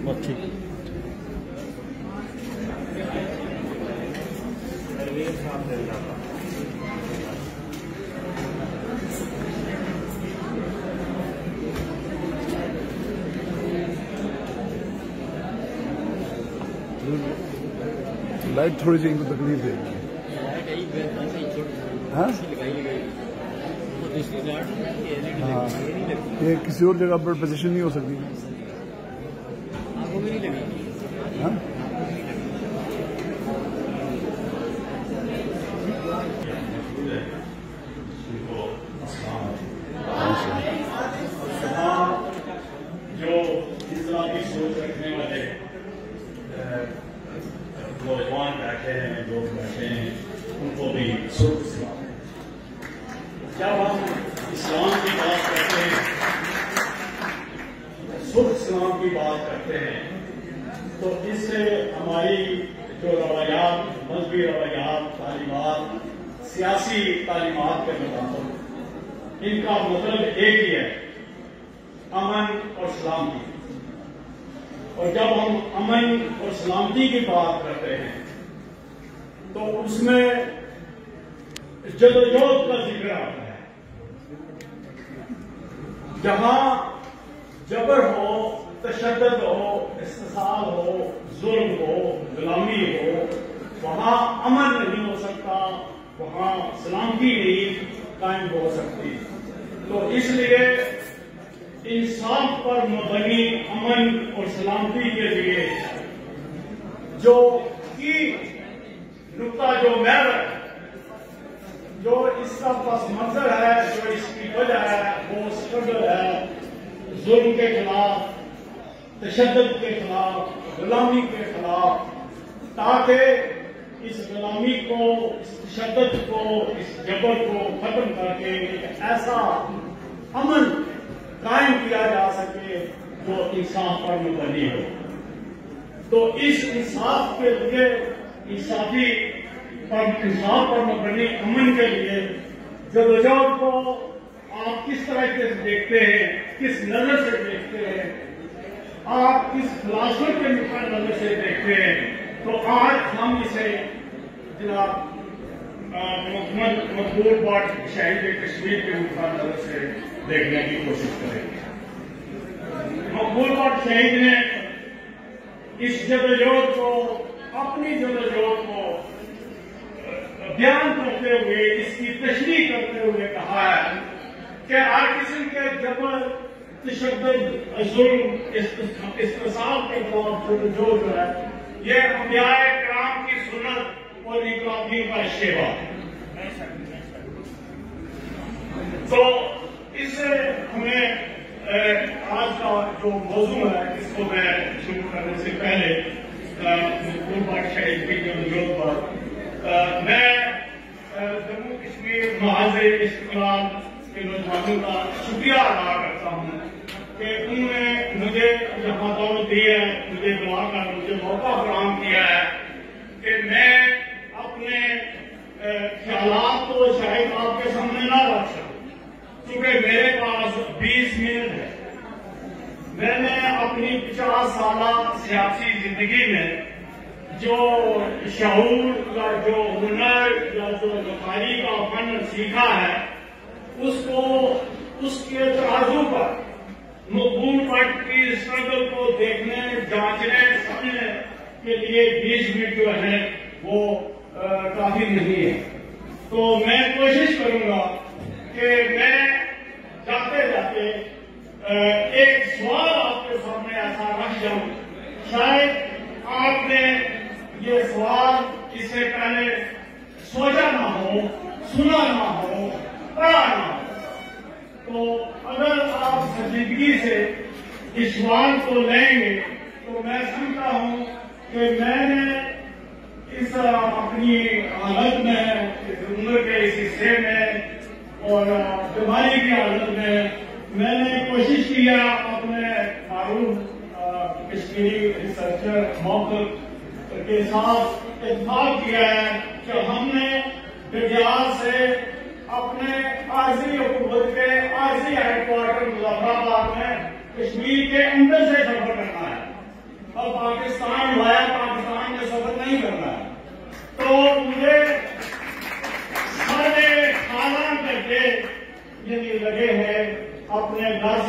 بہت ٹھیک. لائٹ تھوڑی سی ان کو تکلیف دے گی. ہاں یہ کسی اور جگہ پر پوزیشن نہیں ہو سکتی. ہاں جو اسلامی سوچ رکھنے والے نوجوان بیٹھے ہیں، لوگ بیٹھے ہیں، ان کو بھی سرخ سلام. جب ہم اسلام کی بات کرتے ہیں، سرخ اسلام کی بات کرتے ہیں، تو اس سے ہماری جو روایات، مذہبی روایات، تعلیمات، سیاسی تعلیمات کے مطابق ان کا مطلب ایک ہی ہے، امن اور سلامتی. اور جب ہم امن اور سلامتی کی بات کرتے ہیں تو اس میں جدوجہد کا ذکر آتا ہے. جہاں جبر ہو، تشدد ہو، استحصال ہو، ظلم ہو، غلامی ہو، وہاں امن نہیں ہو سکتا، وہاں سلامتی نہیں قائم ہو سکتی. تو اس لیے انصاف پر مبنی امن اور سلامتی کے لیے جو کی نقطہ جو محور ہے، جو اس کا پس منظر ہے، جو اس کی وجہ ہے، وہ اسٹرگل ہے ظلم کے خلاف، تشدد کے خلاف، غلامی کے خلاف، تاکہ اس غلامی کو، اس تشدد کو، اس جبر کو ختم کر کے ایک ایسا امن قائم کیا جا سکے جو انصاف پر مبنی ہو. تو اس انصاف کے لیے، انصاف پر مبنی امن کے لیے جدوجہد کو آپ کس طرح سے دیکھتے ہیں، کس نظر سے دیکھتے ہیں، آپ کس فلاسفر کے نقطۂ نظر سے دیکھتے ہیں. تو آج ہم اسے جناب مقبول بھٹ شہید کشمیر کے نقطۂ نظر سے دیکھنے کی کوشش کریں گے. مقبول بھٹ شہید نے اس جدوجہد کو، اپنی جدوجہد کو بیان کرتے ہوئے، اس کی تشریح کرتے ہوئے کہا ہے کہ ہر قسم کے جبر، تشدد، ظلم، استحصال کے خلاف جدوجہد جو ہے، یہ انبیاء کرام کی سنت اور انقلابیوں کا شیوا ہے. تو اس سے ہمیں آج کا جو موضوع ہے، اس کو میں شروع کرنے سے پہلے مقبول بھٹ شہید کی جدوجہد پر میں جموں کشمیر محاذ استقلال کے نوجوانوں کا شکریہ ادا کرتا ہوں کہ انہوں نے مجھے یہاں دعوت دی ہے، مجھے بلا کر مجھے موقع فراہم کیا ہے کہ میں اپنے خیالات کو شاید آپ کے سامنے نہ رکھ سکوں، کیونکہ میرے پاس 20 منٹ ہے. میں نے اپنی 50 سالہ سیاسی زندگی میں جو شعور یا جو ہنر یا جو لکھائی کا فن سیکھا ہے، اس کو، اس کے ترازو پر مقبول بھٹ کی اسٹرگل کو دیکھنے، جانچنے، سمجھنے کے لیے 20 منٹ جو ہے وہ کافی نہیں ہے. تو میں کوشش کروں گا کہ میں جاتے جاتے ایک سوال آپ کے سامنے ایسا رکھ جاؤں. شاید آپ نے یہ سوال اس سے پہلے سوچا نہ ہو، سنا نہ ہو، پڑھا نہ ہو. تو اگر آپ سنجیدگی سے اس سوال کو لیں گے تو میں سمجھتا ہوں کہ میں نے اس اپنی حالت میں، عمر کے اس حصے میں اور بیماری کی حالت میں نے کوشش کیا اپنے معروف کشمیری ریسرچر موقف کے ساتھ اتفاق کیا ہے کہ ہم نے بگیال سے اپنے عارضی حکومت کے عارضی ہیڈ کوارٹر مظفرآباد میں کشمیر کے اندر سے سفر کرنا ہے.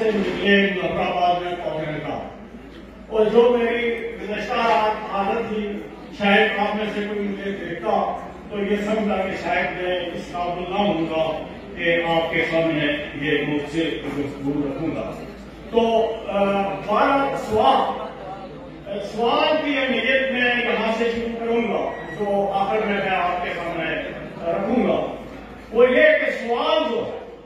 سے ملے مظفرآباد میں پہنچنے کا، اور جو میری گزشتہ عادت تھی، شاید آپ میں سے کوئی مجھے دیکھتا تو یہ سمجھا کہ شاید میں اس قابل نہ ہوں گا کہ آپ کے سامنے یہ مجھ سے گفتگو رکھوں گا. تو 12 سوال کی اہمیت میں یہاں سے شروع کروں گا، جو آخر میں آپ کے سامنے رکھوں گا. وہ یہ کہ سوال جو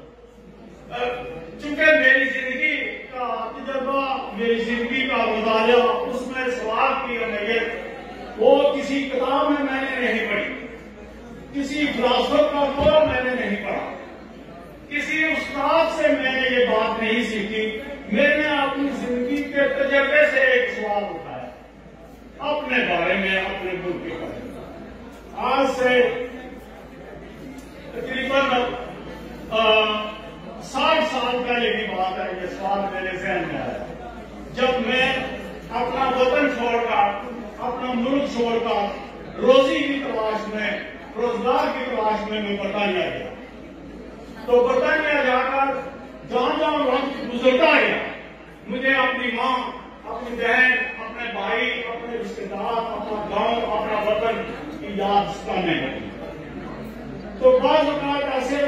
چونکہ میری زندگی کا تجربہ، میری زندگی کا مطالعہ، اس میں سوال کی اہمیت وہ کسی کتاب میں نے نہیں پڑھی، کسی فلاسفر کا قول میں نے نہیں پڑھا، کسی استاد سے میں نے یہ بات نہیں سیکھی. میں نے اپنی زندگی کے تجربے سے ایک سوال اٹھایا اپنے بارے میں، اپنے ملک کے بارے میں. آج سے تقریباً 60 سال پہلے کی بات ہے. یہ سوال میرے ذہن میں آیا جب میں اپنا وطن چھوڑ کر، اپنا ملک چھوڑ کر روزی کی تلاش میں، روزگار کی تلاش میں برطانیہ گیا. تو برطانیہ جا کر جہاں جہاں وقت گزرتا گیا، مجھے اپنی ماں، اپنی بہن، اپنے بھائی، اپنے رشتے دار، اپنا گاؤں، اپنا وطن کی یاد کرنے لگی. تو بعض اوقات ایسے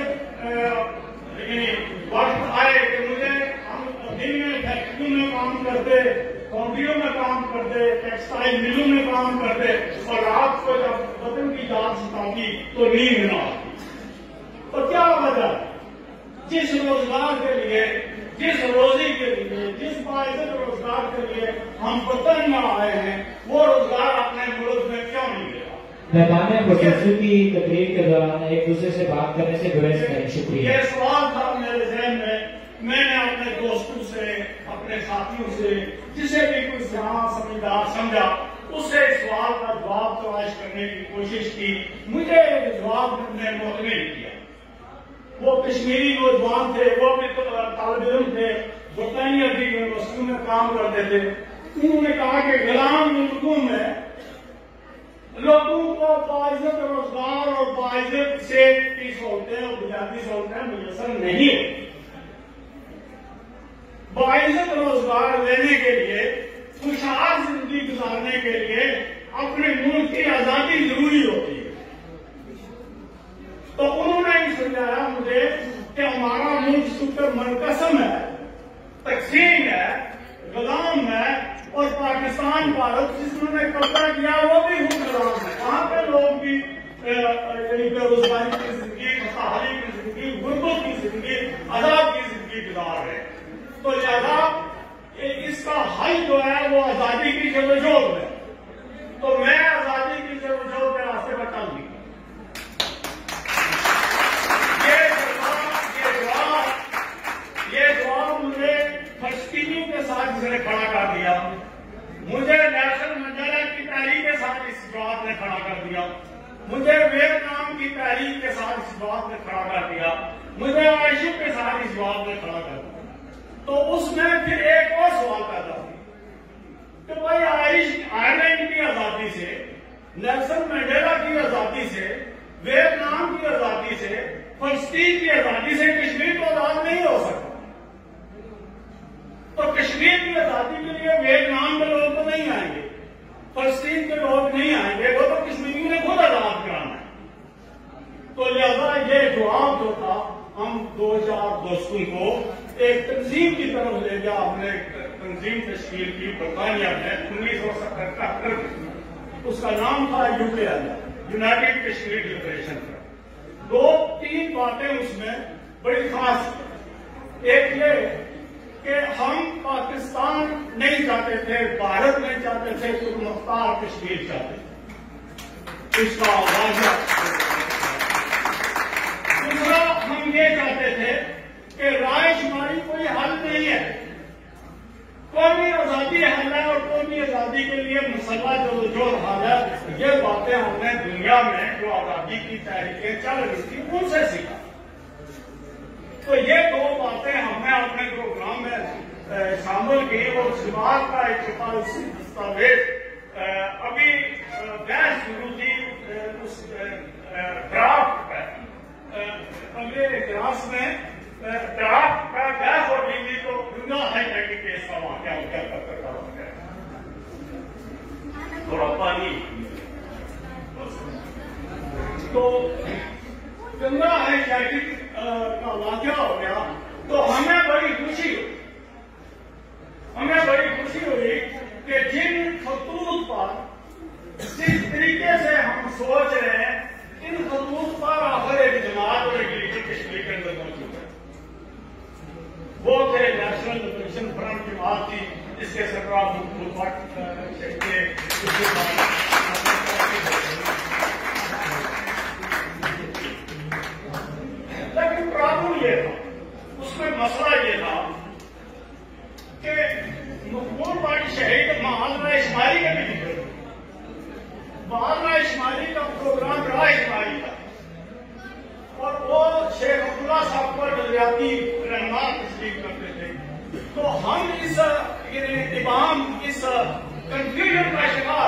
وقت آئے کہ مجھے، ہم دن میں فیکٹریوں میں کام کرتے، فیکٹریوں میں کام کرتے، ٹیکسٹائل ملوں میں کام کرتے، اور رات کو جب وطن کی یاد ستاتی تو نیند نہ آتی. تو کیا وجہ ہے؟ جس روزگار کے لیے، جس روزی کے لیے، جس باعزت روزگار کے لیے ہم وطن میں آئے ہیں، وہ روزگار اپنے ملک میں کیوں نہیں ملا؟ مہمان پروفیسر کی تقریر کے دوران ایک دوسرے سے بات کرنے سے گریز کریں. شکریہ. یہ سوال تھا میرے ذہن میں نے اپنے دوستوں سے، اپنے ساتھیوں سے، جسے بھی کوئی سیاح سمجھدار سمجھا، اس سے اس سوال کا جواب تلاش کرنے کی کوشش کی. مجھے جواب نے مطمئن کیا. وہ کشمیری نوجوان تھے، وہ بھی طالب علم تھے، برطانیہ کی یونیورسٹیوں میں کام کرتے تھے. انہوں نے کہا کہ غلام ملکوں میں لوگوں کو باعزت روزگار اور باعزت صحت کی سہولتیں اور بنیادی سہولتیں میسر نہیں ہوتی. باعزت روزگار لینے کے لیے، خوشحال زندگی گزارنے کے لیے اپنے ملک کی آزادی ضروری ہوتی ہے. تو انہوں نے یہ سمجھایا مجھے کہ ہمارا ملک سپر منقسم ہے، تقسیم ہے، غلام ہے، اور پاکستان بھارت جس نے قبضہ کیا وہ بھی خود غلام ہے. وہاں پہ لوگ بھی بے روزگاری کی زندگی، مساحلی کی زندگی، غربت کی زندگی، عذاب کی زندگی گزار رہے. تو لہذا اس کا حل جو ہے وہ آزادی کی جدوجہد ہے. تو میں آزادی کی جدوجہد کے راستے پر چل دی. یہ جواب مجھے فلسطینیوں کے ساتھ جس نے کھڑا کر دیا، مجھے نیلسن منڈیلا کی تحریک کے ساتھ اس جواب نے کھڑا کر دیا، مجھے ویتنام کی تحریک کے ساتھ اس جواب نے کھڑا کر دیا، مجھے عائشہ کے ساتھ اس جواب نے کھڑا کر دیا. تو اس میں پھر ایک اور سوال پیدا ہوا کہ بھائی آئرلینڈ کی آزادی سے، نیلسن منڈیلا کی آزادی سے، ویتنام کی آزادی سے، فلسطین کی آزادی سے کشمیر کو آزاد نہیں ہو سکتا. تو کشمیر کی آزادی کے لیے ویتنام کے لوگ تو نہیں آئیں گے، فلسطین کے لوگ نہیں آئیں گے، وہ تو کشمیریوں نے خود آزاد کرانا ہے. تو لہذا یہ جواب جو تھا، ہم 2-4 دوستوں کو ایک تنظیم کی طرف لے گیا. ہم نے ایک تنظیم تشکیل کی برطانیہ میں 1977 میں. اس کا نام تھا UKL، یونائٹڈ کشمیر لبریشن. 2-3 باتیں اس میں بڑی خاص. ایک یہ کہ ہم پاکستان نہیں چاہتے تھے، بھارت نہیں چاہتے تھے، تو مختار کشمیر چاہتے تھے. اس کا واضح. دوسرا، ہم یہ چاہتے تھے کہ رائے شماری کوئی حل نہیں ہے، قومی آزادی حل ہے، اور قومی آزادی کے لیے مسلح جو حل ہے. یہ باتیں ہم نے دنیا میں جو آزادی کی تحریکیں چل رہی تھی ان سے سیکھا. تو یہ 2 باتیں ہم نے اپنے پروگرام میں شامل کی. اور اس بات کا ایک دستاویز ابھی بحث شروع تھی اس ڈرافٹ پہ. اگلے اجلاس میں ड्राफ्ट का गैस और बिजली तो दुनिया हाई टेक के केस का वाक्य क्या करता वाक्य थोड़ा पानी तो गंगा हाईजैकिंग का वाक्य हो गया तो हमें बड़ी खुशी हुई कि जिन खतूत पर जिस तरीके से हम सोच रहे हैं इन खतूत पर आखिर एक जमात और एक लीडर कश्मीर के अंदर मौजूद है। वो थे नेशनल लिबरेशन फ्रंट की बात थी जिसके सरकार मकबूल भट्ट लेकिन प्रॉब्लम ये था उसमें मसला ये था कि मकबूल भट्ट शहीद महाजरा इस्माइली का भी जिक्र महाजरा इस्माइली का प्रोग्राम रहा इस्माइली का और वो शेख अब्दुल्ला साहब पर नजरियाती रहनुमा तस्लीम करते थे। तो हम इस इबाम इस कंफ्यूजन का शिकार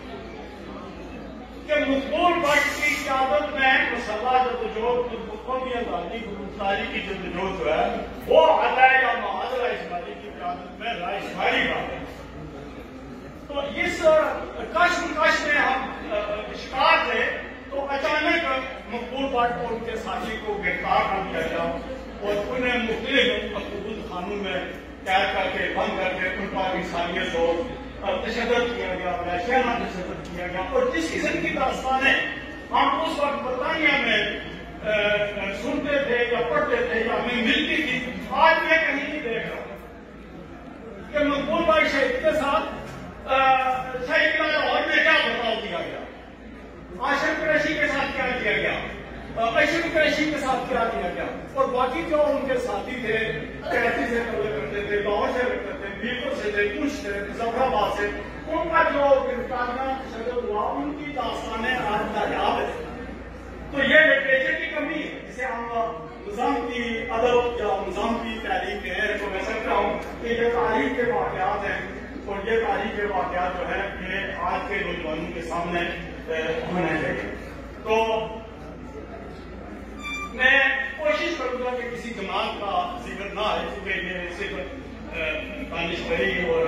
कि मकबूल भट्ट की क़यादत में मसला जदोजहद कौमी आज़ादी गुरुतारी की जदोजहद जो है वो आता है या महाजरा इस्माइली की क़यादत में राय इस्माइली का। तो इस कश्मकश में हम शिकार थे तो अचानक मकबूल भट्ट और उनके साथी को गिरफ्तार कर दिया गया और उन्हें मुख्तलिफ मकबूल खानों में कैद करके बंद करके उन पर इंसानियत और तशद्दुद किया गया, वहशियाना तशद्दुद किया गया। और जिस किस्म की दास्तानें हम उस वक्त बरतानिया में सुनते थे या पढ़ते थे या हमें मिलती थी आज मैं कहीं नहीं देख रहा कि मकबूल भाई शहीद के साथ शहीद लाहौर में क्या बर्ताव किया गया, आशर कुरैशी के साथ क्या किया गया, अशर कुरैशी के साथ क्या किया गया और बाकी जो उनके साथी थे कराची से कब्जा करते थे, लाहौर से करते थे, मीरपुर से थे, पुंछ से, मुजफ्फराबाद से उनका जो गिरफ्तारियां तशद्दुद हुआ उनकी दास्तानें आज नायाब है। तो ये लिटरेचर की कमी है जिसे हम निज़ाम की अदब या निज़ाम की तारीख कहें तो मैं समझता हूँ कि ये तारीख के वाक़यात हैं और ये तारीख के वाक़यात जो है ये आज के नौजवानों के सामने होने चाहिए। तो मैं कोशिश करूंगा कि किसी जमात का जिक्र ना है क्योंकि ये सिर्फ दानिशवरी और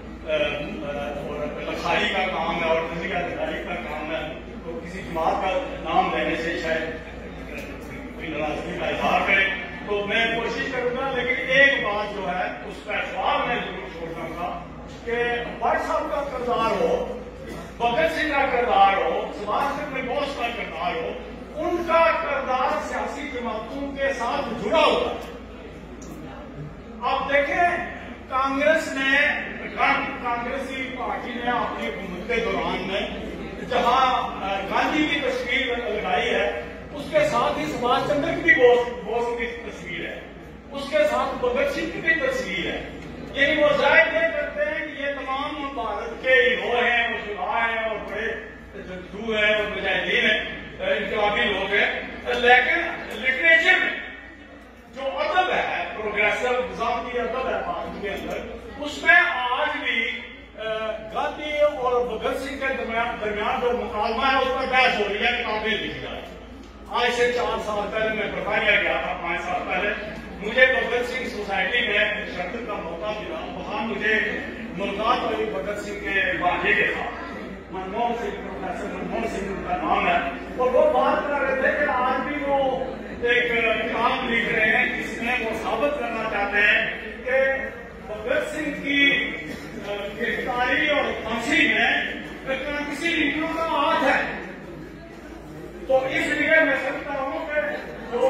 लखारी का काम है और नजरिया दिखारी का काम है तो किसी जमात का नाम लेने से शायद कोई नाराजगी का इजहार करे। तो मैं कोशिश करूंगा लेकिन एक बात जो है उस पर सवाल मैं जरूर छोड़ दूंगा कि भट्ट साहब का किरदार हो, भगत सिंह का किरदार हो, सुभाष चंद्र बोस का किरदार हो, उनका किरदार सियासी जमातों के साथ जुड़ा हुआ है। आप देखें कांग्रेसी पार्टी ने अपनी हुकूमत के दौरान में जहां गांधी की तस्वीर लगाई है उसके साथ ही सुभाष चंद्र की भी बोस की तस्वीर है, उसके साथ भगत सिंह की भी तस्वीर है। यानी वो जाहिर ये करते हैं कि ये तमाम भारत के हीरो हैं, मुसलमान हैं और बड़े जद्दू हैं और मुजाहिदीन हैं, इनकलाबी लोग हैं। लेकिन लिटरेचर में जो अदब है प्रोग्रेसिव निज़ाम की अदब है भारत के अंदर उसमें आज भी गांधी और भगत सिंह के दरमियान जो मुकालमा है उस पर बहस हो रही है, किताबें लिखी जा रही है। आज से 4 साल पहले मैं बर्तानिया गया था, 5 साल पहले मुझे भगत सिंह सोसाइटी में शरकत का मौका मिला। वहां मुझे मुलाकात हुई भगत सिंह के भांजे के साथ, मनमोहन सिंह, प्रोफेसर मनमोहन सिंह उनका नाम है और वो बात कर रहे थे कि आज भी वो एक किताब लिख रहे हैं जिसमें वो साबित करना चाहते हैं कि भगत सिंह की गिरफ्तारी और फांसी में किसी लीडरों का हाथ है। तो इसलिए मैं समझता हूँ कि जो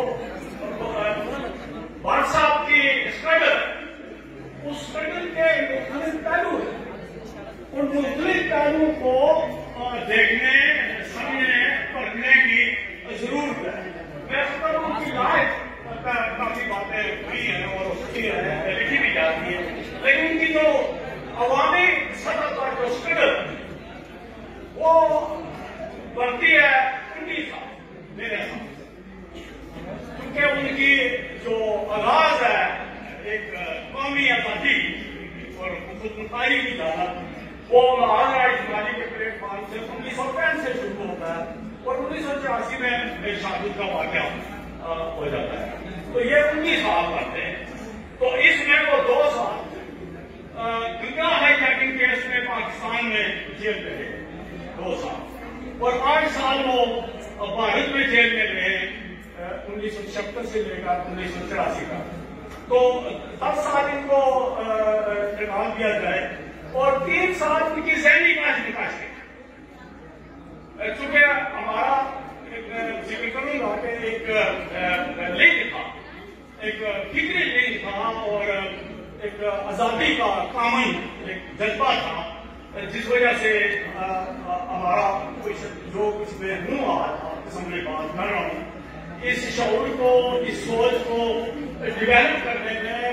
भट्ट साहब की स्ट्रगल उस स्ट्रगल के मुख्तलिफ पहलू है, उन मुख्तलिफ पहलुओं को देखने समझने पढ़ने की जरूरत है। मैं समझता हूँ कि लाइफ काफी बातें हुई हैं और उसकी लिखी भी जाती है लेकिन उनकी जो अवामी सतह पर जो स्ट्रगल वो बनती है उनकी साथ मेरे साथ, क्योंकि उनकी जो आगाज है एक कौमी आजादी और खुदमुख्तारी की दावत वो महाजरा इस्माइली के प्लेटफॉर्म से 1965 से शुरू होता है और 1984 में शादी का वाक़या हो जाता है। تو یہ 19 سال کرتے ہیں. تو اس میں وہ 2 سال گنگا ہائی جیکنگ کیس میں پاکستان میں جیل میں رہے 2 سال, اور 8 سال وہ بھارت میں جیل میں رہے 1976 سے لے کر 1984 کا. تو 10 سال ان کو نکال دیا جائے اور 3 سال ان کی ذہنی نکاش. چونکہ ہمارا ذکر کروں گا کہ ایک لنک تھا, ایک فکری لنک تھا اور ایک آزادی کا کامن ایک جذبہ تھا, جس وجہ سے ہمارا جو کچھ میں ہوں آج اسمبلی بات کر رہا ہوں, اس شعور کو, اس سوچ کو ڈیولپ کرنے میں,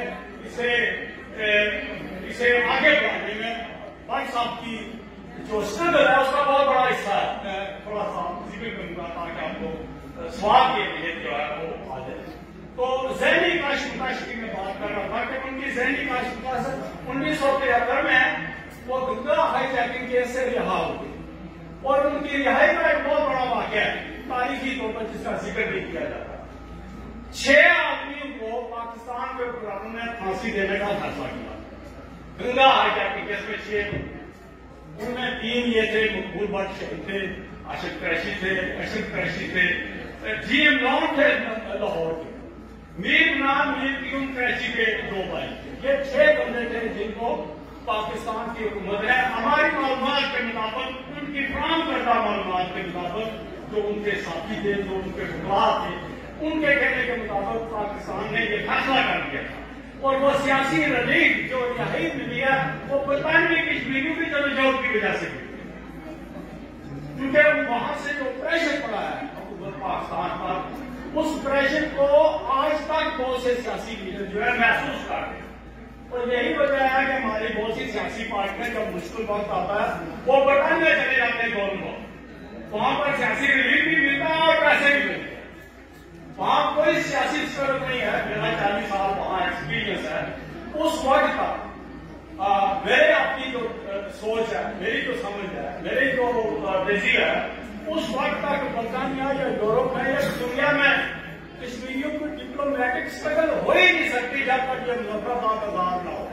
اسے آگے بڑھانے میں بھٹ صاحب کی جو اسٹرگل ہے اس کا بہت بڑا حصہ ہے. میں تھوڑا سا ذکر کروں گا تاکہ آپ کو سوال کے لیے جو ہے وہ آ جائے. تو ذہنی کاشت کی میں بات کر رہا تھا کہ ان کی ذہنی کاشت 1973 میں وہ گنگا ہائی جیکنگ کیس سے رہا ہو گئی, اور ان کی رہائی کا ایک بہت بڑا واقعہ ہے تاریخی طور پر جس کا ذکر نہیں کیا جاتا. 6 آدمیوں کو پاکستان کے حکمرانوں نے پھانسی دینے کا فیصلہ کیا گنگا ہائی جیکنگ کیس میں. 6 ان میں 3 یہ تھے, مقبول بھٹ شہید تھے, اشرف قریشی تھے, جی ایم لون تھے لاہور کے, میر کیوم قریشی کے 2 بھائی تھے. یہ 6 بندے تھے جن کو پاکستان کی حکومت نے ہماری معلومات کے مطابق, ان کی فراہم کردہ معلومات کے مطابق, جو ان کے ساتھی تھے, جو ان کے حکمران تھے, ان کے کہنے کے مطابق پاکستان نے یہ فیصلہ کر دیا تھا. اور وہ سیاسی ریلیف جو رہائی ملی ہے وہ برطانوی کشمیریوں کی جدوجہد کی وجہ سے ملی, کیونکہ وہاں سے جو پریشر پڑا ہے حکومت پاکستان پر, اس پریشر کو آج تک بہت سے سیاسی لیڈر جو ہے محسوس کر رہے ہیں. اور یہی وجہ ہے کہ ہماری بہت سی سیاسی پارٹیاں جب مشکل وقت آتا ہے وہ برطانیہ چلے جاتے ہیں گورنمنٹ, وہاں پر سیاسی ریلیف بھی ملتا ہے اور پیسے بھی ملتے ہیں. وہاں کوئی سیاسی اسٹرگل نہیں ہے, میرا 40 سال وہاں ایکسپیرینس ہے. اس وقت تک میرے اپنی جو سوچ ہے, میری جو سمجھ ہے, میری جو ویژن ہے, اس وقت تک برطانیہ یا یورپ میں یا دنیا میں کشمیریوں کو ڈپلومیٹک اسٹرگل ہو ہی نہیں سکتی جب تک یہ مظفرآباد آزاد نہ ہو.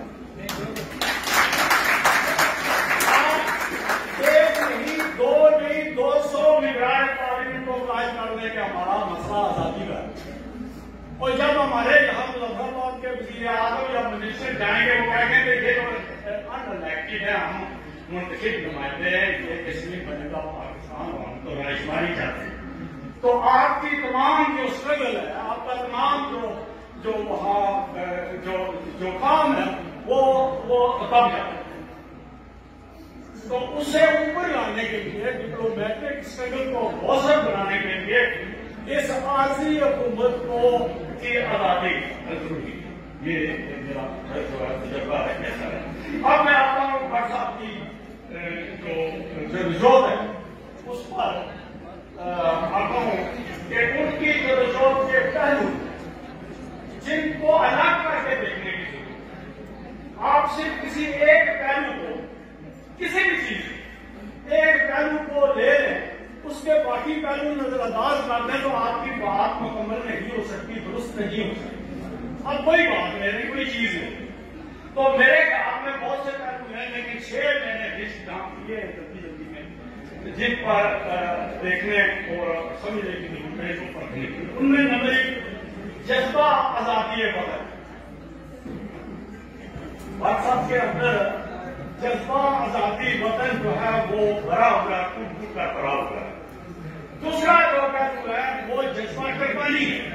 ایک نہیں, 2 نہیں, 200 ممبران پارلیمنٹ کو قائم کرنے کا ہمارا مسئلہ آزادی کا ہے. اور جب ہمارے یہاں مظفرآباد کے وزیر اعظم یا منسٹر جائیں گے, وہ کہیں گے کہ یہ تو انلیکٹڈ ہے, ہم منتخب نمائندے ہیں, یہ کشمیر بنے گا پاکستان, ہم تو رائے شماری چاہتے ہیں. تو آپ کی تمام جو اسٹرگل ہے, آپ کا تمام جو وہاں جو کام ہے وہ کم جاتا ہے. تو اسے اوپر لانے کے لیے, ڈپلومیٹک اسٹرگل کو موثر بنانے کے لیے اس عارضی حکومت کو کی آزادی ضروری ہے. یہ میرا تجربہ ہے کیسا ہے. اب میں آتا ہوں بھٹ صاحب کی جو رجوع ہے اس پر آتا ہوں کہ ان کی جو رجوع کے پہلو جن کو الگ کر کے دیکھنے کی ضرورت ہے. آپ صرف کسی ایک پہلو کو, کسی بھی چیز ایک پہلو کو لے لیں, اس کے باقی پہلو نظر انداز کر دیں تو آپ کی بات مکمل نہیں ہو سکتی, درست نہیں ہو سکتی. اب کوئی بات نہیں, کوئی چیز نہیں. تو میرے خیال میں بہت سے پہلو ہیں, لیکن 6 میں نے لسٹ نام کیے ہیں جلدی میں, جن پر دیکھنے اور سمجھنے کی ضرورت ہے, کو پڑھنے کی. ان میں نمبر 1 جذبہ آزادی وطن. بھٹ صاحب کے اندر جذبہ آزادی وطن جو ہے وہ بھرا ہوا ہے, ٹوٹ کر بھرا ہوا ہے. دوسرا جو پہلو ہے وہ جذبہ قربانی ہے,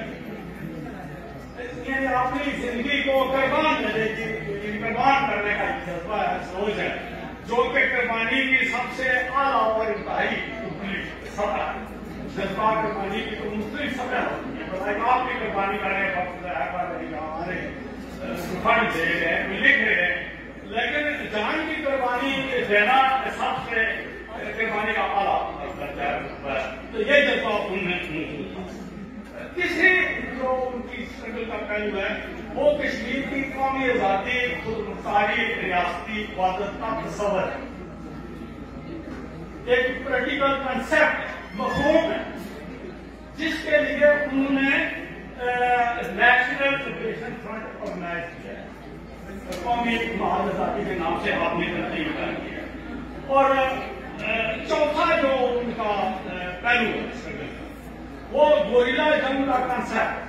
یعنی اپنی زندگی کو قربان کرنے کی, قربان کرنے کا جذبہ ہے, سوچ ہے, جو کہ قربانی کی سب سے اعلیٰ اور انتہائی سطح ہے. جذبہ قربانی کی تو مختلف سطح ہوتی ہے. بتائیں آپ کی قربانی کرنے وقت ہمارے فنڈ دے رہے ہیں, لکھ رہے ہیں, لیکن جان کی قربانی دینا سب سے قربانی کا اعلیٰ درجہ ہے. تو یہ جذبہ ان میں موجود ہے. تیسری جو ان کی اسٹرگل کا پہلو ہے وہ کشمیر کی قومی آزادی, خود مختاری, ریاستی وحدت کا تصور ہے. ایک پریکٹیکل کنسپٹ, مفہوم ہے, جس کے لیے انہوں نے نیشنل لبریشن فرنٹ آرگنائز کیا ہے، قومی اتحاد آزادی کے نام سے آپ نے ترتیب کیا، اور چوتھا جو ان کا پہلو ہے وہ گوریلا جنگ کا کنسپٹ،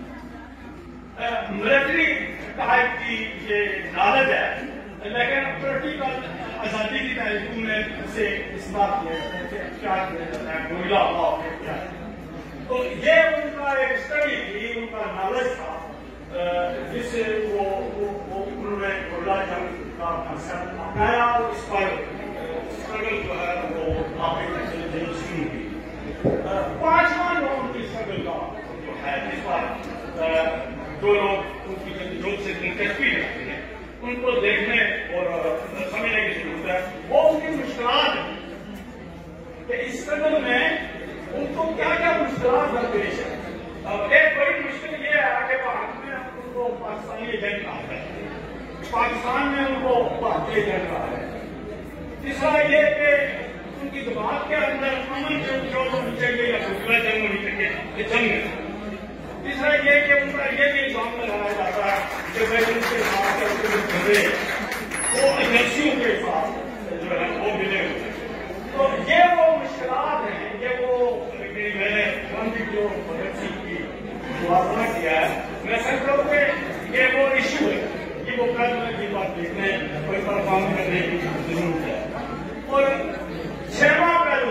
ملٹری ٹائپ کی یہ نالج ہے، لیکن پولیٹیکل آزادی کی تحریک میں سے اس بات کیا جاتا ہے گوریلا وار کیا ہے. تو یہ ان کا ایک اسٹڈی تھی، ان کا نالج تھا، جس سے وہ انہوں نے گوریلا جنگ کا کنسپٹ اپنایا اور اس پر اسٹرگل جو ہے وہ کافی شروع کی. پانچواں جو ان کی اسٹرگل کا جو ہے جس پر جو لوگ ان کی جدوجہد سے دلچسپی رکھتے ہیں ان کو دیکھنے اور سمجھنے کی ضرورت ہے، وہ ان کی مشکلات ہیں کہ اس اسٹرگل میں ان کو کیا کیا مشکلات درپیش ہے. ایک بڑی مشکل یہ ہے کہ بھارت میں ان کو پاکستانی ایجنٹ کہا ہے، پاکستان میں ان کو بھارتی ایجنٹ کہا ہے. تیسرا یہ کہ ان کی دماغ کے اندر امن جو ہونی چاہیے یا دوسرا جنگ ہونی چاہیے یہ جنگ ہے. تیسرا یہ کہ ان کا یہ بھی الزام لگایا جاتا ہے کہ بھائی ان کے ساتھ وہ ایجنسیوں کے ساتھ جو ہے وہ ملے ہوئے. تو یہ وہ مشکلات ہیں، یہ وہ میں نے جو بھگت سنگھ کی موازنہ کیا ہے، میں سمجھتا ہوں کہ یہ وہ ایشو ہے، یہ وہ پہلے کی بات دیکھنے کوئی پر کام کرنے کی ضرورت ہے. اور چھواں پہلو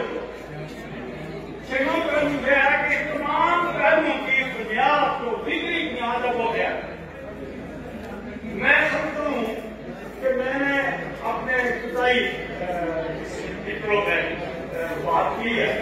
یہ ہے کہ تمام پہلوؤں کی بنیاد کو فکری بنیاد ہو گیا. میں سمجھتا ہوں کہ میں نے اپنے ابتدائی فکروں میں بات کی ہے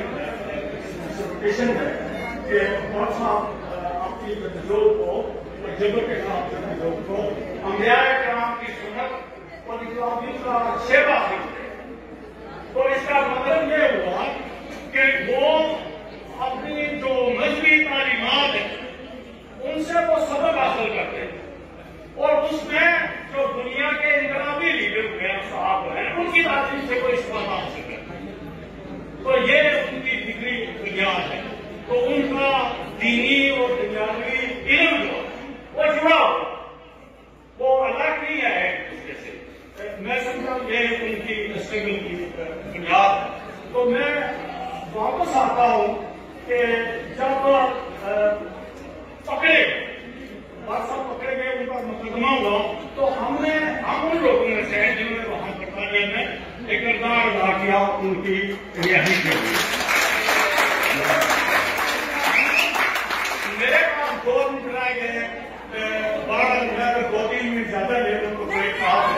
کہ ڈاکٹر صاحب آپ کی جدوجہد کو اور جبر کے خلاف جدوجہد کو انبیاء کرام کی سنت اور اسلامی کا شیوا کرتے ہیں. تو اس کا مطلب یہ ہوا کہ وہ اپنی جو مذہبی تعلیمات ہیں ان سے وہ سبق حاصل کرتے ہیں اور اس میں جو دنیا کے انقلابی لیڈر ہوئے صاحب ہیں ان کی تعلیم سے کوئی استفادہ حاصل کرتے ہیں. تو یہ ان کی فکری بنیاد ہے. تو ان کا دینی اور دنیاوی علم جو وہ جڑا ہوا، وہ الگ نہیں ہے ایک دوسرے سے. میں سمجھتا ہوں یہ ان کی اسٹرگل کی بنیاد ہے. تو میں واپس آتا ہوں کہ جب پکڑے بادشاہ پکڑے گئے ان کا مقدمہ ہوا تو ہم ان لوگوں میں سے جنہوں نے وہاں برطانیہ میں ایک کردار ادا کیا ان کی رہائی کے لیے. میرے پاس 2 منٹ رہ گئے، 2-3 منٹ زیادہ لے لوں تو کوئی کام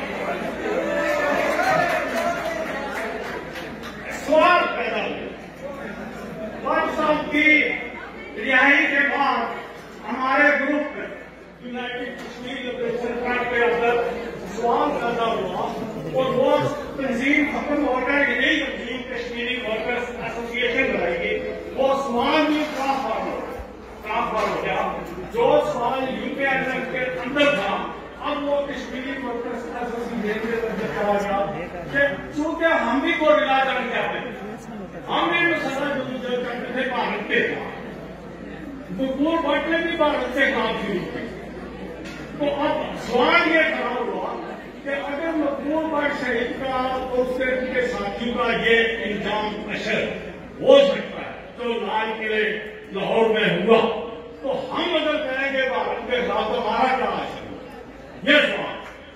سوال پیدا ہوا. 5 سال کی رہائی کے بعد ہمارے گروپ میں یونائٹڈ کشمیر لبریشن فرنٹ کے اندر سوال پیدا ہوا اور وہ تنظیم ختم ہو کر یہی تنظیم کشمیری ورکرز ایسوسیشن بنائی گئی. وہ سوال بھی ٹرانسفر ہو گیا. جو سوال یو کے اندر تھا اب وہ کشمیری ورکرز ایسوسیشن کے اندر چلا گیا کہ چونکہ ہم بھی کو علاج کرنا چاہتے ہیں، ہم بھی مسئلہ جو کرتے تھے بھارت کے تھا، مقبول بھٹ نے بھی بھارت سے کام شروع کیا. تو اب سوال یہ کھڑا ہوا کہ اگر مقبول بھٹ شہید کا اور اس کے ساتھیوں کا یہ الزام اشر ہو سکتا ہے جو لال قلعے لاہور میں ہوا، تو ہم اگر کہیں گے بھارت کے خلاف ہمارا کیا اشر ہوا؟ یہ سوال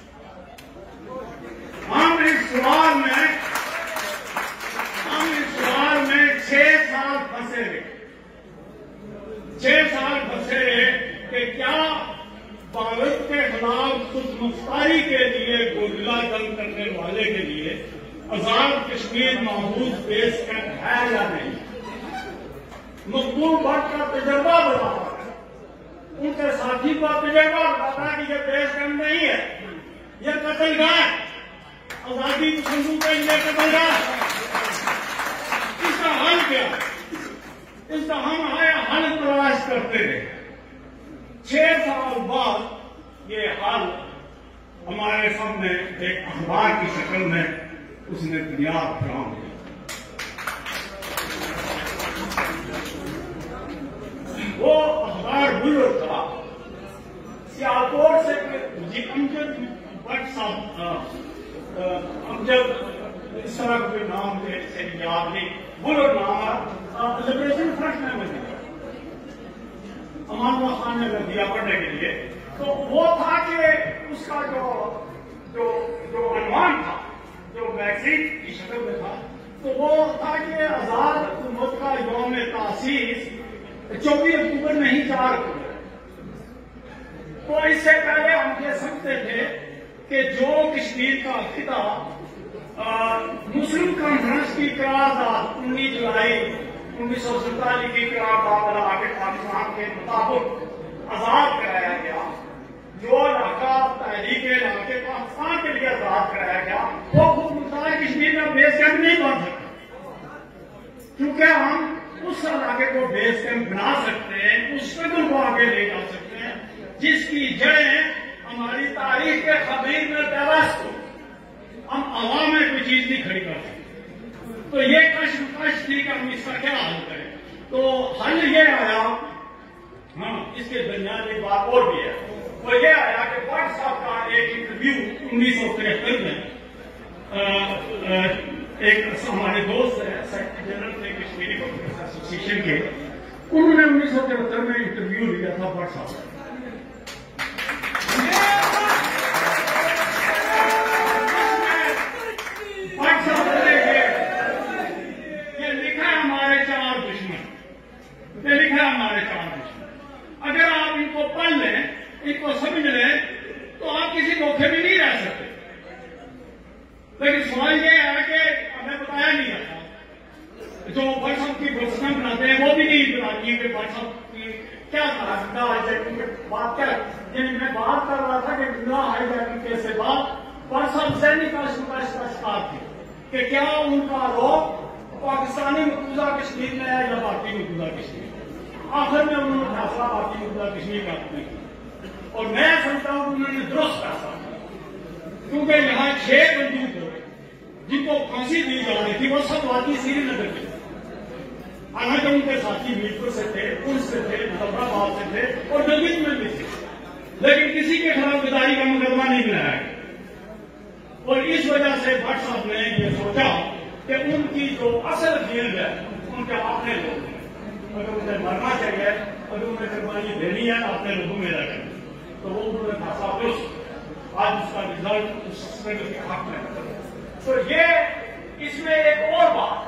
ہم اس سوال میں 6 سال پھنسے رہے. 6 سال پھنسے رہے کہ کیا بھارت کے خلاف خود مختاری کے لیے گوریلا جنگ کرنے والے کے لیے آزاد کشمیر محفوظ بیس کیمپ ہے یا نہیں. مقبول بھٹ کا تجربہ بتاتا ہے، ان کے ساتھی کا تجربہ بتاتا ہے کہ یہ بیس کیمپ نہیں ہے، یہ قتل گاہ آزادی پسندوں کے لیے قتل گاہ. اس کا حل کیا؟ اس کا ہم حل تلاش کرتے رہے. 6 سال بعد یہ حل ہمارے سامنے ایک اخبار کی شکل میں اس نے بنیاد فراہم کی. وہ اخبار بلر تھا سیالکوٹ سے امجد بٹ صاحب امجد اس طرح کا کوئی نام سے یاد نہیں بلر نام لبریشن فرنٹ میں مجھے امان اللہ خان نے دیا پڑھنے کے لیے. تو وہ تھا کہ اس کا جو عنوان تھا جو میگزین کی شکل میں تھا تو وہ تھا کہ آزاد حکومت کا یوم تاسیس 24 اکتوبر نہیں 4 اکتوبر. تو اس سے پہلے ہم یہ سمجھتے تھے کہ جو کشمیر کا خطہ مسلم کانفرنس کی قرارداد 19 جولائی 1947 کی قرارداد بنا کے پاکستان کے مطابق آزاد کرایا گیا, جو علاقہ تحریک علاقے پاکستان کے لیے آزاد کرایا گیا وہ خود مختار کشمیر کا بیس کیمپ نہیں بن سکتا, کیونکہ ہم اس علاقے کو بیس کیمپ بنا سکتے ہیں, اس قدم کو آگے لے جا سکتے ہیں جس کی جڑیں ہماری تاریخ کے خبیر میں پیوست ہو. ہم عوام میں کوئی چیز نہیں کھڑی کر سکتے. تو یہ کشمکش تھی کہ ہم اس کا کیا حل کریں. تو حل یہ آیا, ہاں اس کے درمیان ایک بات اور بھی ہے, وہ یہ آیا کہ بٹ صاحب کا ایک انٹرویو 1973 میں ایک ہمارے دوست ہیں سیکرٹری جنرل تھے کشمیری پبلکس ایسوسی ایشن کے, انہوں نے 1973 میں انٹرویو لیا تھا بٹ صاحب کا. بٹ صاحب نے یہ لکھا ہے ہمارے 4 دشمن, یہ لکھا ہے ہمارے 4 دشمن. اگر آپ ان کو پڑھ لیں, ان کو سمجھ لیں تو آپ کسی دھوکے میں نہیں رہ سکتے. لیکن سوال یہ ہے کہ ہمیں بتایا نہیں جاتا, جو بٹ صاحب کی پرسنل بناتے ہیں وہ بھی نہیں بتاتی کہ بٹ صاحب کی کیا بات کیا. میں بات کر رہا تھا کہ گنگا ہائی جیکنگ کیس سے بعد بٹ صاحب ذہنی کا شکار تھے کہ کیا ان کا روک پاکستانی مقبوضہ کشمیر میں ہے یا بھارتی مقبوضہ کشمیر میں. آخر میں انہوں نے فیصلہ بھارتی مقبوضہ کشمیر کا کیا, اور میں سمجھتا ہوں کہ انہوں نے درست فیصلہ کیا, کیونکہ یہاں 6 بندوق تھے جن کو پھانسی دی جا رہی تھی, وہ سب وادی سری نگر کے تھے. حالانکہ ان کے ساتھی میرپور سے تھے, پنچ سے تھے, مظفرآباد سے تھے اور جلدی میں بھی تھے, لیکن کسی کے خلاف گداری کا مقدمہ نہیں بنایا گیا. اور اس وجہ سے بٹ صاحب نے یہ سوچا کہ ان کی جو اصل فیلڈ ہے ان کے اپنے لوگ ہیں, اگر انہیں مرنا چاہیے, اگر انہیں قربانی دینی ہے اپنے لوگوں میں رہ کر, تو وہ انہوں نے فیصلہ درست آج اس کا رزلٹ سسپینڈ کے حق میں. تو یہ اس میں ایک اور بات,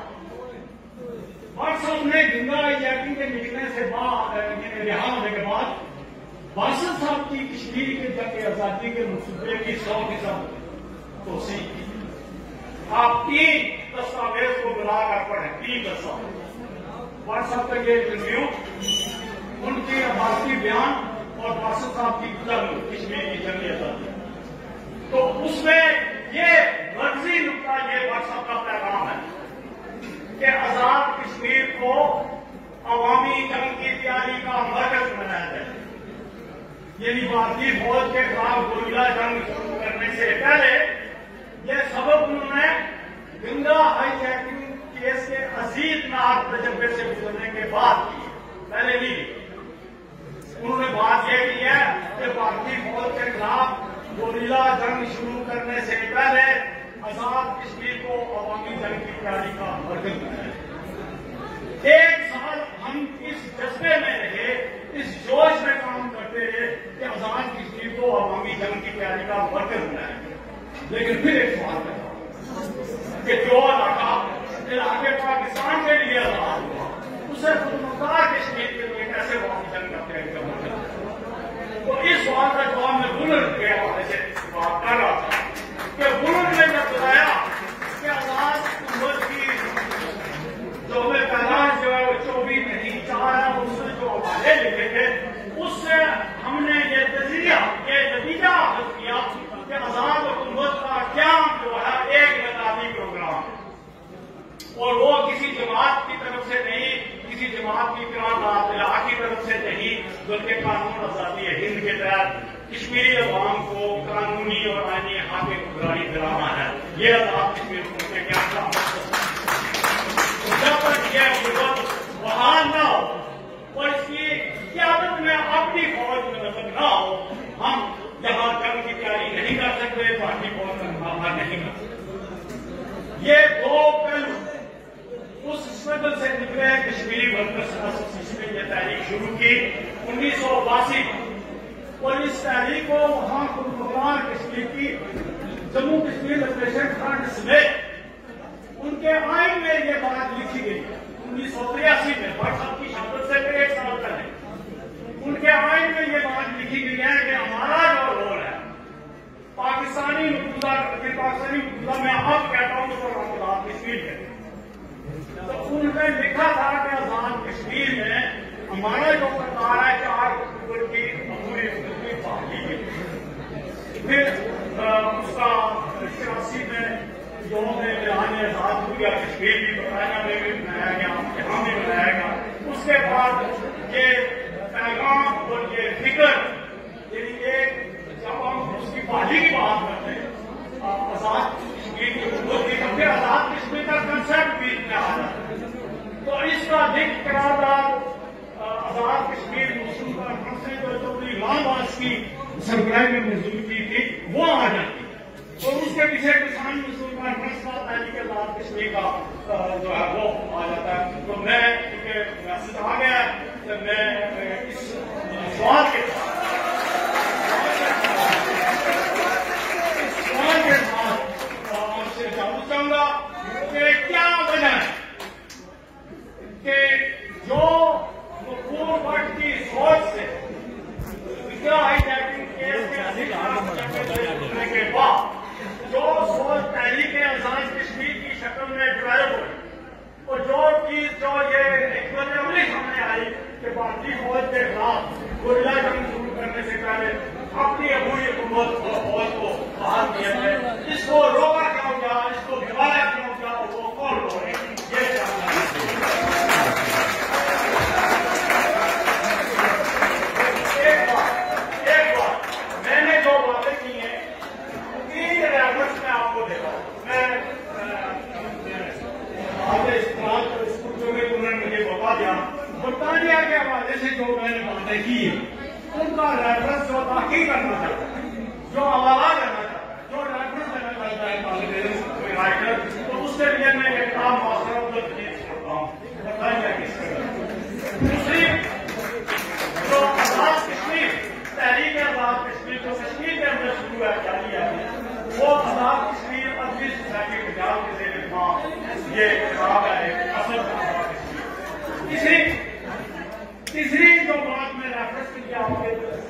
بٹ صاحب نے گنگا جیکنگ کے نکلنے سے بعد رہا ہونے کے بعد باسط صاحب کی کشمیر کے جنگ آزادی کے منصوبے کی 100% توسیع کی. آپ 3 دستاویز کو ملا کر پڑھیں, 3 دستاویز. بٹ صاحب کا یہ انٹرویو, ان کے عبارتی بیان اور باسط صاحب کی جنگ کشمیر کی جنگ آزادی. تو اس میں یہ مرضی نقطہ یہ بٹ صاحب کا پیغام ہے کہ آزاد کشمیر کو عوامی جنگ کی تیاری کا مرکز بنایا جائے. یعنی بھارتی فوج کے خلاف گوریلا جنگ شروع کرنے سے پہلے یہ سبب انہوں نے گنگا ہائی جیکنگ کیس کے عظیم ناک تجربے سے گزرنے کے بعد کی, پہلے نہیں. انہوں نے بات یہ کی ہے کہ بھارتی فوج کے خلاف گوریلا جنگ شروع کرنے سے پہلے آزاد کشمیر کو عوامی جنگ کی تیاری کا مرکز بنایا. 1 سال ہم اس جذبے میں رہے, اس جوش میں کام کرتے رہے کہ آزاد کشمیر کو عوامی جنگ کی تیاری کا مرکز بنایا. لیکن پھر ایک سوال ہے کہ جو علاقے پاکستان کے لیے آزاد ہوا اسے خود مختار کشمیر کے لیے کیسے عوامی جنگ کا تیاری کا مرکز بنایا. تو اس سوال کا جواب میں بلند کے حوالے سے بات کر رہا تھا کہ بلند نے جب بتایا کہ آزاد حکومت کی جو ہمیں پیدائش جو ہے وہ 24 نہیں 4 ہے, اس نے جو حوالے لکھے تھے اس سے ہم نے یہ نتیجہ حاصل کیا کہ آزاد حکومت کا قیام جو ہے ایک انقلابی پروگرام ہے, اور وہ کسی جماعت کی طرف سے نہیں, کسی جماعت کی قرارداد کی طرف سے نہیں, بلکہ قانون آزادی ہند کے تحت کشمیری عوام کو قانونی اور آئینی حق حکمرانی دلانا ہے. یہ آزاد کشمیر حکومت کے کیا کام جب تک یہ حکومت بحال نہ ہو اور اس کی یہ دو پہلو اس اسٹرگل سے نکلے کشمیری ورکرس ایسوسیشن نے یہ تحریک شروع کی 1982 اور اس تحریک کو وہاں حکمران کشمیر کی جموں کشمیر لبریشن فرنٹ سمیت ان کے آئین میں یہ بات لکھی گئی 1983 میں بٹ صاحب کی شہادت سے 1 سال پہلے ان کے آئین میں یہ بات لکھی گئی ہے کہ ہمارا جو رول ہے پاکستانی مقبولہ میں اب کہتا ہوں تو آزاد کشمیر ہے تو ان میں لکھا تھا کہ آزاد کشمیر میں ہمارا جو کردار ہے 4 اکتوبر کی عبوری بحالی کی پھر اس کا 84 میں یوم اعلان آزاد ہوا کشمیر بھی بتایا میں بھی بنایا گیا یہاں بھی بنایا گیا اس کے بعد یہ پیغام اور یہ فکر یعنی کہ جب ہم اس کی بحالی کی بات کرتے ہیں آزاد کشمیر کی حکومت کی پھر آزاد کشمیر کا کنسپٹ بھی اتنا آ جاتا ہے تو اس کا ذکر قرارداد آزاد کشمیر مسلم کانفرنس نے جو چودھری رام داس کی سربراہی میں منظور کی تھی وہ آ جاتی ہے اور اس کے پیچھے کسان مسلم کانفرنس کا تحریک آزاد کشمیر کا جو ہے وہ آ جاتا ہے تو میں کیونکہ میسج آ گیا تو میں اس سوال کے ساتھ آپ سے جاننا چاہوں گا کہ کیا وجہ ہے کہ جو مقبول بٹ کی سوچ سے کے بعد جو سوچ تحریک آزاد کشمیر کی شکل میں ڈرائیو ہوئی اور جو چیز جو یہ حکمت عملی سامنے آئی کہ بھارتی فوج کے خلاف گوریلا جنگ شروع کرنے سے پہلے اپنی عبوری حکومت اور فوج کو باہر کیا ہے اس کو روکا کیوں گیا اس کو بگاڑا کیوں گیا اور وہ کون ہو رہے ہیں یہ جاننا ہے برطانیہ کے حوالے سے جو میں نے باتیں کی ان کا ریفرنس جو تحقیق کرنا چاہتا ہے جو حوالہ دینا چاہتا ہے جو ریفرنس دینا چاہتا ہے طالب علم کوئی رائٹر تو اس کے لیے میں ایک کام معاشرہ کرتا ہوں برطانیہ کی دوسری جو آزاد کشمیر تحریک آزاد کشمیر جو کشمیر کے اندر شروع ہے جاری ہے وہ آزاد کشمیر اصلی سوسائٹی پنجاب کے زیر انتظام یہ کتاب ہے ایک اصل آزاد کشمیر تیسری جو بات میں ریفرنس کی آپ کے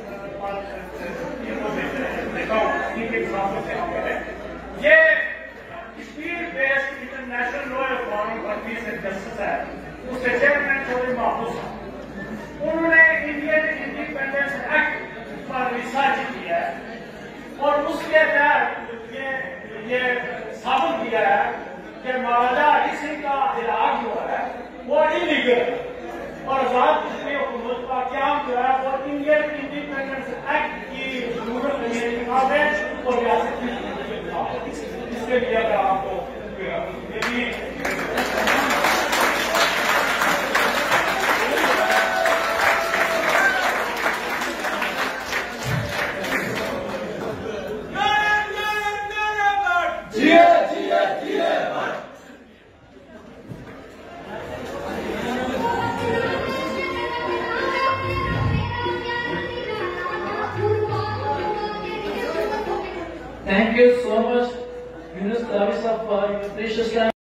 دیکھا ہوں ان کے حساب سے آپ ہے یہ Kashmir based international law firm for peace and justice ہے اس کے چیئرمین چودھری مقبول صاحب انہوں نے انڈین انڈیپینڈنس ایکٹ پر ریسرچ کیا ہے اور اس کے تحت یہ ثابت کیا ہے کہ مہاراجا ہری سنگھ کا علاج جو ہے وہ انلیگل ہے اور آزاد کشمیر حکومت کا قیام جو ہے وہ انڈین انڈیپینڈنس ایکٹ کی ضرورت نہیں ہے اور ریاست کی اس کے لیے اگر آپ کو Thank you so much, Younus Taryaby Sahaab, for your precious time.